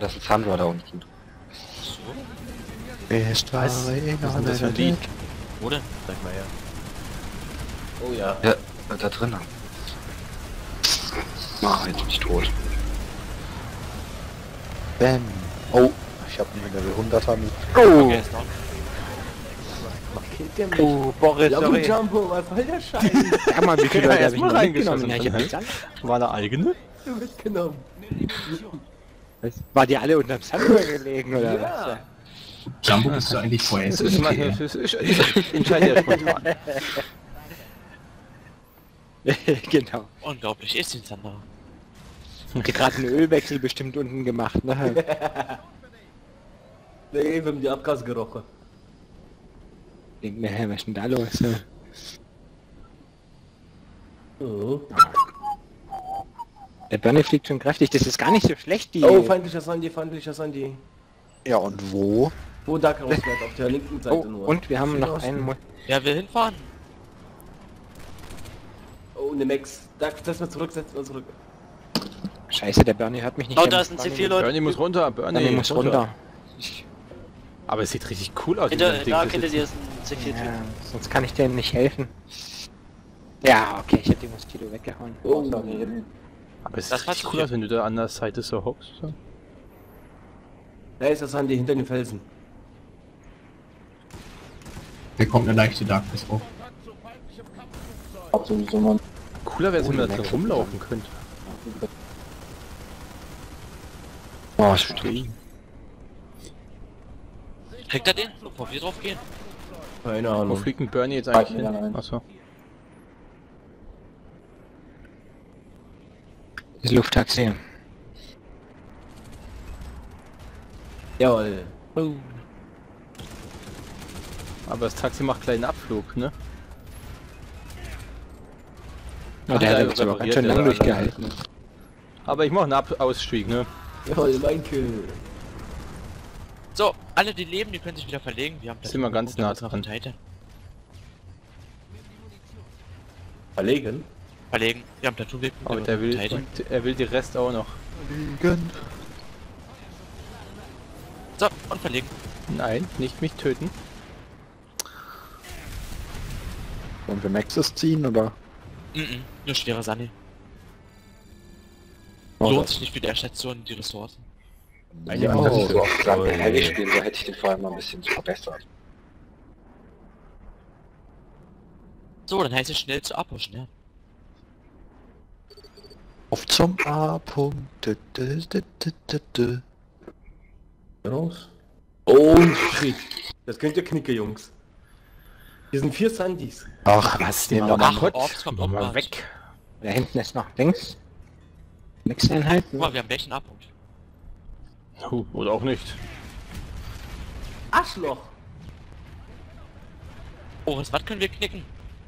das ist ein Sandra da unten. So? Ist was? Was ist das für ein Lied? Wo denn? Sag mal her. Oh ja. Ja, da drinnen. Ah, jetzt bin ich tot. Bam. Oh, ich hab einen Level 100er mit. Okay, ist noch. Killt der mich? Oh, Boris, Ja, gut, sorry. Jumbo, was soll der Scheiß? Ja, mal, wie viele Leute hab ich erstmal noch mitgenommen? reingeschossen. Ja, ich hab nichts an. War eine eigene? Mitgenommen. War die alle unterm Sandburg gelegen, oder Ja. Jumbo, bist du eigentlich vorher Das ist mal ich entscheide ja spontan. was? Genau. Unglaublich, ist den Sander. Hat gerade einen Ölwechsel bestimmt unten gemacht, ne? Nee, wir haben die Abgase gerochen. Denk mir, hä, was ist denn da los? Ne? Oh. Der Bernie fliegt schon kräftig, das ist gar nicht so schlecht, die... Oh, feindlicher Sandy, feindlicher Sandy. ja, und wo? Wo Dark rausfährt, auf der linken Seite Oh, nur. und wir haben noch Südosten. einen... Wer will hinfahren? Oh, ne Max. Dark, setz mal zurück, setz mal zurück. Scheiße, der Bernie hört mich nicht. Oh, Der da ist ein C4, Leute. Bernie muss runter, Bernie, Bernie muss runter. Aber es sieht richtig cool aus. Hinter, dieses Ding. da Das hinter ist- dir ist ein C4-Typ. Ja, sonst kann ich dem nicht helfen. Ja, okay, ich hab den Moskito weggehauen. Oh, Aber es Das sieht war richtig zu cool viel. aus, wenn du da an der Seite so hockst. So. Oh. Da ist der Sandy hinter den Felsen. Da kommt eine leichte Darkness hoch. Cooler wäre es, wenn man da drin rumlaufen könnte. Oh, ich bin tot. Kriegt er den? Bevor wir drauf gehen? Keine Oh. Ahnung. Hm. Wo fliegt ein Bernie jetzt eigentlich hin? Achso. Das Lufttaxi. Jawohl. Aber das Taxi macht gleich einen Abflug, ne? Ja, der Ach, hat der jetzt aber ganz repariert schön ja lang dann. durchgehalten. Aber ich mache einen Ausstieg, ne? Jawohl, mein Kill. So, alle die leben, die können sich wieder verlegen. Wir haben Sind wir ganz nah noch dran. Titan. Verlegen? Verlegen. Wir haben Tattoo-Weg. Aber der will, er will die Rest auch noch. So, und verlegen. Nein, nicht mich töten. Wollen wir Maxis ziehen, oder? Nur schwerer Sunny. Oh, Lohnt sich nicht für die Station die Ressourcen. Ja, Oh, das ist so oft toll. Heavy spielen, so hätte ich den vorher mal ein bisschen verbessert. So, dann heißt es schnell zu abhuschen, ja. Auf zum A-Punkt. Raus. Oh shit. Das könnt ihr knicken, Jungs. Hier sind 4 Sandys. Ach, was, nehmen wir mal Ach, kurz. Orks kommt Mach auch mal mal weg. Da hinten ist noch links. Mix-Einheit. Guck mal, wir haben gleich einen A-Punkt. Oder auch nicht. Arschloch. Oh, was können wir knicken?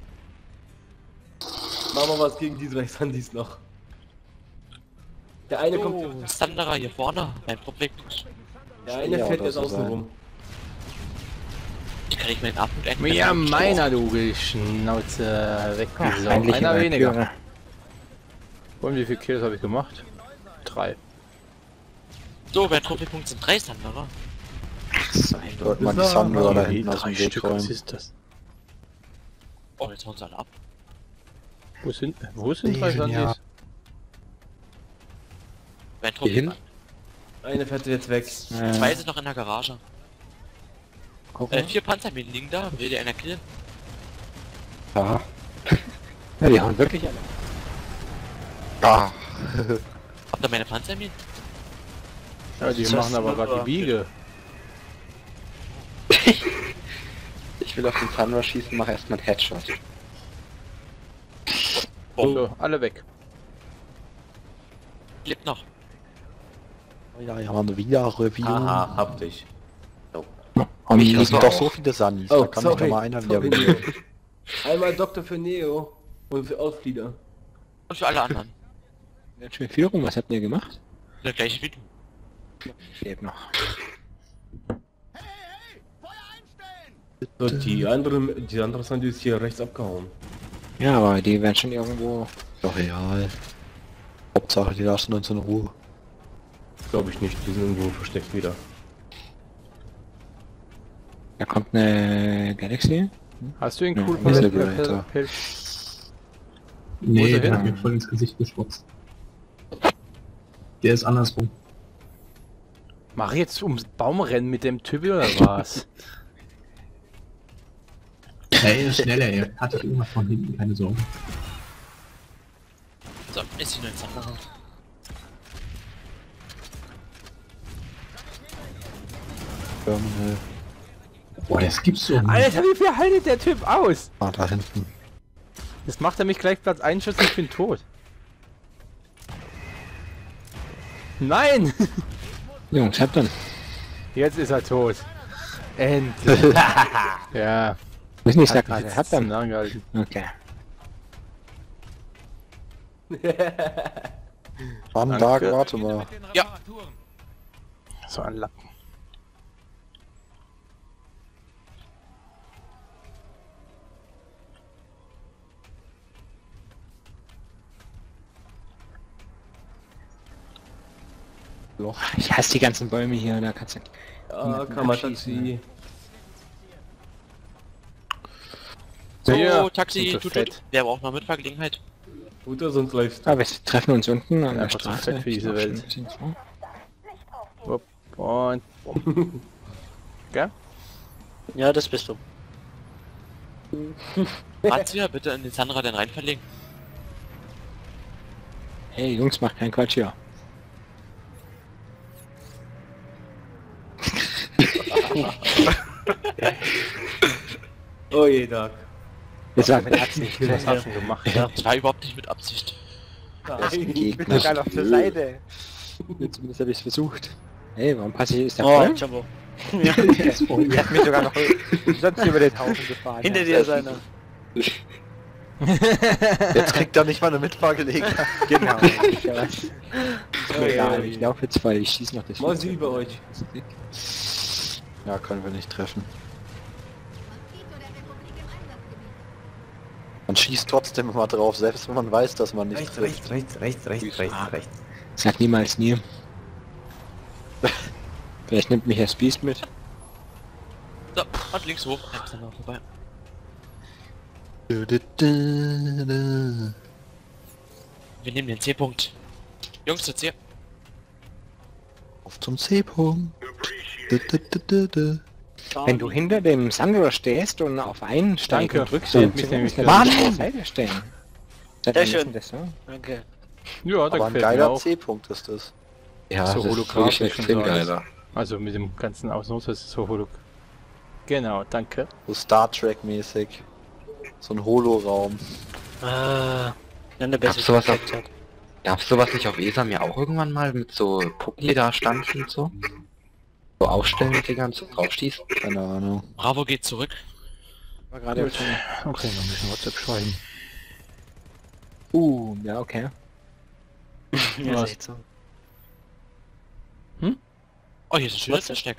Machen wir was gegen die 3 Sandys noch. Der eine kommt, Oh, Thunderer hier vorne, beim Propweg. der eine Ja, fährt oder jetzt so außen sein. rum. Ich kann nicht meinen A-Punkt einnehmen. Ja, meiner, du Schnauze weggesaugt. Feindliche Einer weniger. Valkyrie. Und wie viele Kills habe ich gemacht? 3. So, bei Trophäepunkt sind 3 Thunderer. Sollte man die Sandra da hinten aus 3 dem Weg Stück, was räumen. ist das? Oh, jetzt hauen sie alle ab. Wo sind 3 Genial. Sandys? Bei Hier hin? Trophäepunkt. Eine fährt jetzt weg. 2 sind noch in der Garage. Guck mal. 4 Panzerminen liegen da. Will dir einer killen? Ja. Ja, die hauen wirklich alle. Ah, Habt ihr meine Panzerminen? Ja, die Das machen ist aber super. gerade die Biege. ich will auf den Thunder schießen, mach erstmal einen Headshot. So, alle weg. Lebt noch. Ja, ja, eine Wieder-Review. Haha, hab dich. Und Ich hier sind auch. doch so viele Sandys, Oh, da kann mich doch mal einer wieder sorry, reviewen. Neo. Einmal Doktor für Neo und für Ausflieder. Und für alle anderen. Führung, was habt ihr gemacht? Der gleiche wie du. Lebt noch. So, die andere Sandy ist hier rechts abgehauen. Ja, aber die werden schon irgendwo... Doch real. Hauptsache, die lassen uns in Ruhe. Glaube ich nicht, die sind irgendwo versteckt wieder. Da kommt eine Galaxy. Hast du ihn Ja, cool ist der Pelz? Nee, er der hin? hat mir voll ins Gesicht geschwotzt. Der ist andersrum. Mach ich jetzt ums Baumrennen mit dem Typ oder was? Er ist schneller, er hat dich irgendwas von hinten, keine Sorge. So, ist die 19 raus. Terminal. Boah, das gibt's so nicht. Alter, wie viel haltet der Typ aus? Ah, da hinten. Jetzt macht er mich gleich Platz 1 Schuss und ich bin tot. Nein! Jungs, habt dann. Jetzt ist er tot. Endlich. Ja. Müssen nicht Hat sagen, mich habt jetzt dann. angehalten. Okay. Wann, Danke. warte mal. Ja. So ein Lappen. Ich hasse die ganzen Bäume hier, da kannst du... Ja, Kamataxi. So, Ja, Taxi, und so tut. fett. Wer braucht noch Mitfahrgelegenheit? Guter, sonst läufst du. Aber wir treffen uns unten an der Einfach zu Straße. fett für diese Ist auch Welt. schon ein bisschen so. Wupp. Und... bumm. Gell? Ja, das bist du. Razzia, bitte in den Sandra den rein verlegen. Hey Jungs, macht keinen Quatsch hier. Oh je, Dark. Das war mit Absicht. Was hast du gemacht? Das war überhaupt nicht mit Absicht. Gegner. sogar noch zur Seite. Zumindest habe ich es versucht. Hey, warum passe ich... Ist der Oh, voll? Jumbo. Der ist voll. Der hat mich sogar noch sonst über den Haufen gefahren. Hinter dir ist einer. Jetzt kriegt er nicht mal eine Mitfahrgelegenheit. Genau. Ja, was? Ist mir egal, ich laufe jetzt voll, ich schieße noch das Mal Flugzeug. sie über euch. Ja, können wir nicht treffen. Man schießt trotzdem immer drauf, selbst wenn man weiß, dass man nicht trifft. rechts. Sag niemals nie. Vielleicht nimmt mich Herr Spieß mit. So, und links hoch. Ja, ist dann noch vorbei. Wir nehmen den C-Punkt. Jungs, jetzt hier. Auf zum C-Punkt. Wenn du hinter dem Sandro stehst und auf einen Steigen Danke. drückst, Der dann hat mich musst du nämlich auf Mann! der Seite stehen. Seit Sehr wann ist schön. denn das so? Danke. Ja, da Aber ein gefällt mir geiler auch. C-Punkt ist das. Ja, So das ist holographisch wirklich und extrem so alles. geiler. Also mit dem ganzen Außenhaus ist es so holog. Genau, danke. So Star Trek mäßig. So ein Holoraum. Ah, eine bessere sowas auch? Effekt hat. Gab's sowas nicht auf ESA mir auch irgendwann mal mit so Puppen, die da standen und so? So aufstellen, die ganze draufschießen? Keine Ahnung. Bravo geht zurück. War gerade auf dem... Okay, noch ein bisschen WhatsApp schreiben. Ja, okay. Ja, Was? ist echt so. Oh, hier ist ein schönes Was? Versteck.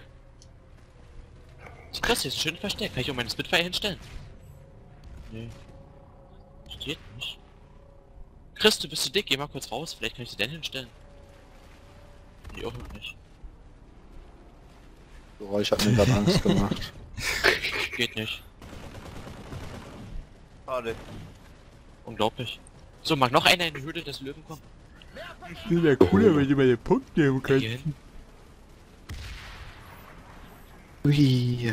Das hier ist ein schönes Versteck. Kann ich auch meine Spitfire hinstellen? Nee. Steht nicht. Chris, du bist zu dick. Geh mal kurz raus. Vielleicht kann ich sie denn hinstellen. Nee, auch nicht. Geräusch hat mir gerade Angst gemacht. Geht nicht. Schade. Unglaublich. So, mag noch einer in die Höhle des Löwen kommen? Wäre cooler, wenn du mal den Punkt nehmen Hier hin. Ui.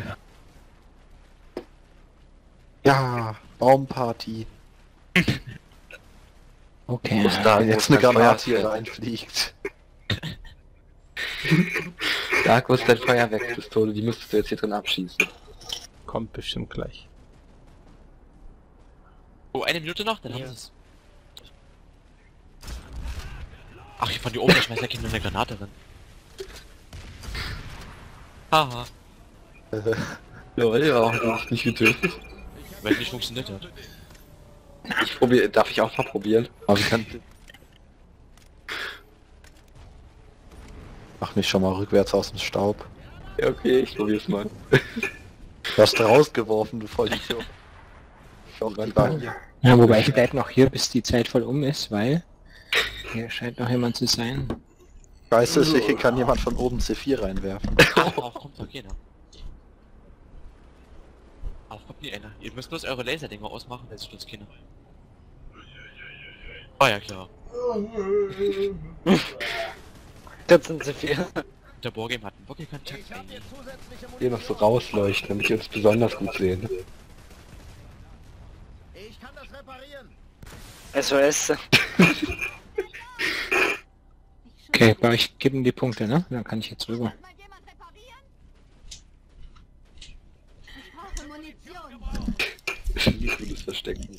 Ja, Baumparty. Okay. Muss da Wenn jetzt eine Granate hier reinfliegt. Dark, wo ist dein Feuerwerkspistole? Die müsstest du jetzt hier drin abschießen. Kommt bestimmt gleich. Oh, eine Minute noch, dann haben sie es. Ach, hier von die oben, da schmeißt der Kind nur eine Granate rein. Haha, Lol, warum hab ich nicht getötet? weil es nicht funktioniert hat. Ich probiere, darf ich auch mal probieren? Aber ich kann... Mach mich schon mal rückwärts aus dem Staub. Ja, okay, ich probier's mal. Du hast rausgeworfen, du Vollidiot. Ich auch die war hier. Ja, wobei ich bleib noch hier, bis die Zeit voll um ist, weil hier scheint noch jemand zu sein. Scheiße, sicher kann jemand von oben C4 reinwerfen. Auf kommt doch keiner. Auf kommt nie einer. Ihr müsst bloß eure Laserdinger ausmachen, dann stürzt keiner. Oh ja klar. Das sind sie viel. Der Bohrgame hat einen Wackelkontakt. Hier noch so rausleuchten, damit wir uns besonders gut sehen. SOS. Okay, bei euch geben die Punkte, ne? Dann kann ich jetzt rüber. Mal jemand reparieren? Ich brauche Munition. Wie gutes Verstecken.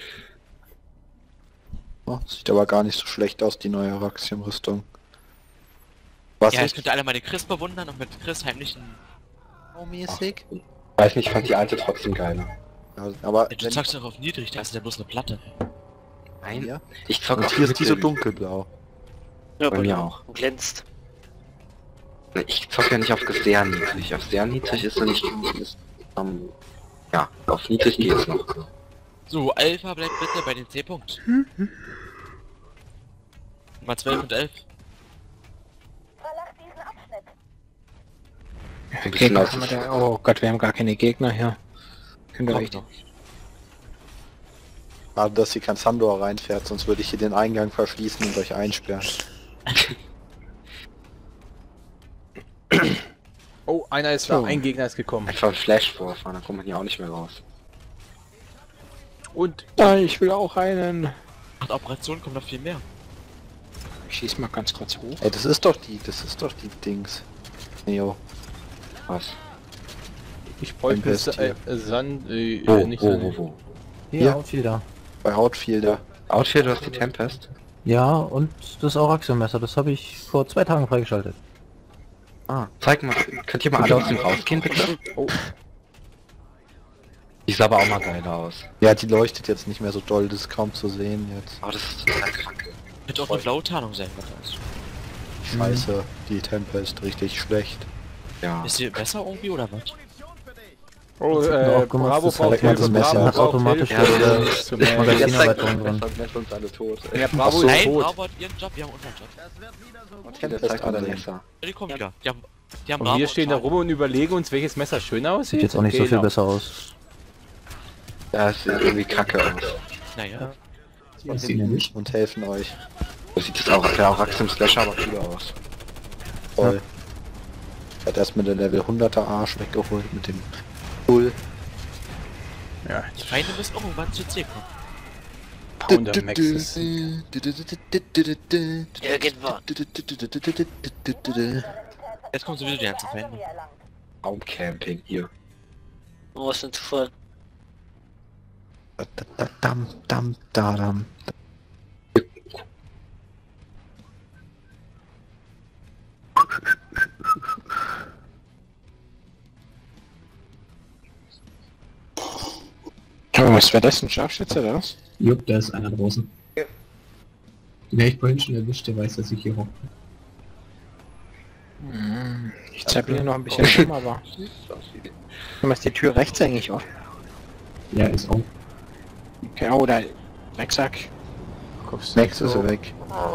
Oh, sieht aber gar nicht so schlecht aus, die neue Raxium-Rüstung. Was Ja, ich ist könnte alle meine Chris bewundern und mit Chris heimlichen... mäßig? Weiß nicht, ich fand die alte trotzdem geiler. Ja, aber Du zockst doch auf niedrig, da ist ja bloß eine Platte. Nein, ja? ich zocke Und auf hier ist die so mittel. dunkelblau. Ja, Bei mir auch. und glänzt. Ne, ich zocke ja nicht auf sehr niedrig. Auf sehr niedrig ist er nicht... ja, auf niedrig geht's noch. So, Alpha bleibt bitte bei den C-Punkt. Nummer 12 und 11. Verlass diesen Abschnitt. Ein bisschen Gegner aus- haben wir da. Oh Gott, wir haben gar keine Gegner hier. Könnt ihr euch... Schade, dass hier kein Sandor reinfährt, sonst würde ich hier den Eingang verschließen und euch einsperren. Oh, einer ist da, So. ein Gegner ist gekommen. Einfach ein Flash vorfahren, dann kommt man hier auch nicht mehr raus. Und Ah, ich will auch einen. Nach der Operation kommt noch viel mehr. Ich schieß mal ganz kurz hoch. Ey, das ist doch die Dings. Neo. Was? ich bräuchte Tempest hier. Sand... nicht Wo? Hier. Ja, Outfielder. Bei Outfielder. Outfield, du hast die Tempest? Ja, und das Auraxium-Messer, das habe ich vor 2 Tagen freigeschaltet. Ah, zeig mal, könnt ihr mal alle aus dem rausgehen, bitte? Oh. Die sah aber auch mal geil aus. Ja, die leuchtet jetzt nicht mehr so doll, das ist kaum zu sehen jetzt. Oh, das ist total krank. Hätte auch eine blaue Tarnung sein können. Scheiße, die Tempest, richtig schlecht. Ja. Ist sie besser irgendwie oder was? Oh, auch gemacht, Bravo das braucht zeigt man das Hilfe, Messer. Bravo Hat braucht automatisch Hilfe. Ja, Das ist das Magazinerweiterung drin. Jetzt sind uns alle tot. Ja, Bravo Nein, ist tot. Bravo hat ihren Job, wir haben unseren Job. Tempest zeigt mal dein Messer. Ja, die kommen wieder. Die haben Und Bravo wir stehen da Tarnung. rum und überlegen uns, welches Messer schöner aussieht. Sieht jetzt auch nicht so viel Genau. besser aus. Das sieht irgendwie kacke aus. Naja. Das sieht ja nicht. Und helfen euch. So sieht das auch, der Auraxium Slasher aber cooler aus. Voll. Ich hatte erst mit der Level 100er Arsch weggeholt mit dem Bull. Ja, Die Feinde müssen auch irgendwann zu C kommen. Pounder Max ist... Jetzt kommen sowieso die ganzen Feinde. Raumcamping hier. Oh, ist denn zu voll. Dam, dam, dadam. Oh, was wäre das? Ein Scharfschütze oder was? Jupp, da ist einer draußen. Den hab ich vorhin schon erwischt, der weiß, dass ich hier hocke. Ich zappel hier noch ein bisschen rum, aber... Warum ist die Tür rechts eigentlich offen? Ja, ist auch. Okay, oh, da... Wegsack. Max ist er weg.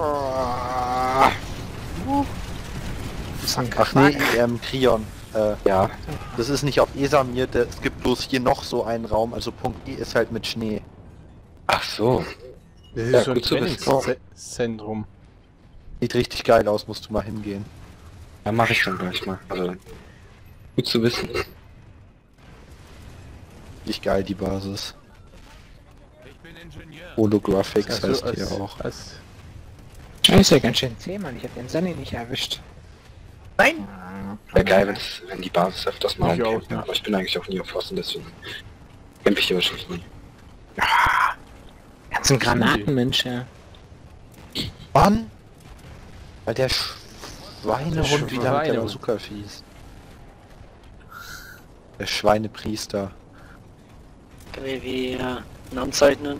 Ist ein Ach nee, Krion. Ja. Das ist nicht auf Esamir, es gibt bloß hier noch so einen Raum, also Punkt E ist halt mit Schnee. Ach so. Das Ja, ist so ein gut zu wissen. Trainingszentrum. Sieht richtig geil aus, musst du mal hingehen. Dann mache ich dann gleich mal. Also, gut zu wissen. Richtig geil, die Basis. Holographics heißt hier auch. Scheiße, ganz schön zäh, Mann. Ich hab den Sunny nicht erwischt. Wäre geil, wenn die Basis öfters mal Ich auch, umkämpft, ja. aber ich bin eigentlich auch nie auf Pfosten, deswegen kämpfe ich hier wahrscheinlich nie. Ganzen Granatenmensch, ja. Mann! Weil der Schweinehund wieder mit der Schweinehund. Bazooka schießt. Der Schweinepriester. Können wir wie Namen zeichnen?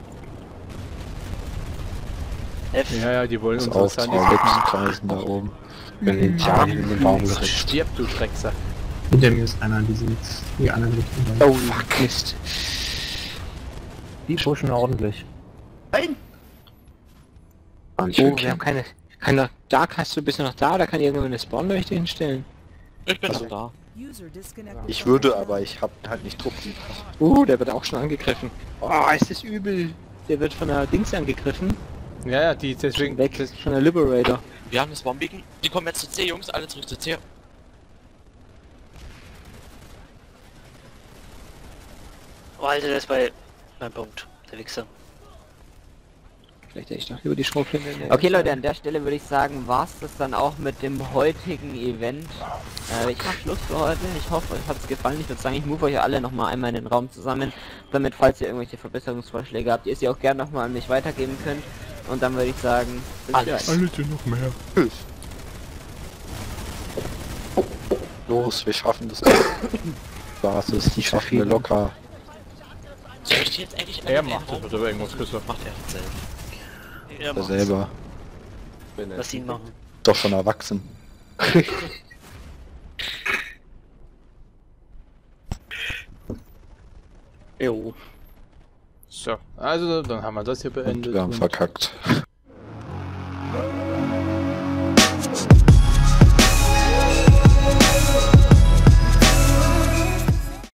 F. Ja, ja, die wollen Das uns auch was zwei an Hexenkreisen da oben. Wenn den Tian in den Baum gesetzt. Stirb, du Drecksack. Hinter mir ist einer, die sind die anderen Richtung. Oh, fuck, Mist. Die pushen ordentlich. War nicht Oh, wirklich. wir haben Kann doch, Dark, hast du bist du noch da oder kann irgendwann eine Spawnleuchte hinstellen? Ich bin Also- noch da. Ich würde, aber ich habe halt nicht Truppen. Der wird auch schon angegriffen. Oh, ist das übel. Der wird von der Dings angegriffen. Ja, ja, die deswegen Weg von der Liberator. Wir haben das Bombigen. Die kommen jetzt zu C, Jungs. Alle zurück zu C. Oh, Alter, der ist bei meinem Punkt. Der Wichser. Vielleicht echt noch über die Schrotflinte. Okay Leute, an der Stelle würde ich sagen, war's das dann auch mit dem heutigen Event. Ich mache Schluss für heute. Ich hoffe, euch hat's gefallen. Ich würde sagen, ich move euch alle nochmal einmal in den Raum zusammen, damit, falls ihr irgendwelche Verbesserungsvorschläge habt, ihr sie auch gerne nochmal an mich weitergeben könnt. Und dann würde ich sagen, bis gleich. noch mehr. Los, wir schaffen das. Basis, die schaffen wir locker. Soll ich die jetzt eigentlich Er alle macht das, reinhauen? wird aber irgendwas gesagt. Macht er selber. Ja, Der selber. Lass ihn machen. Doch schon erwachsen. Jo. So, also dann haben wir das hier beendet. Und wir haben und verkackt.